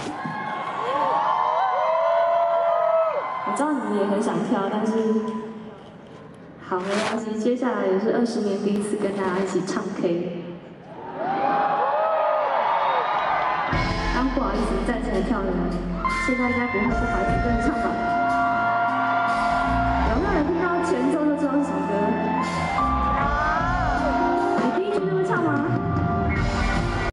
我知道你们也很想跳，但是好没关系，接下来也是20年第一次跟大家一起唱 K。刚不好意思站起来跳的人，现在应该不会不好意思跟着唱吧？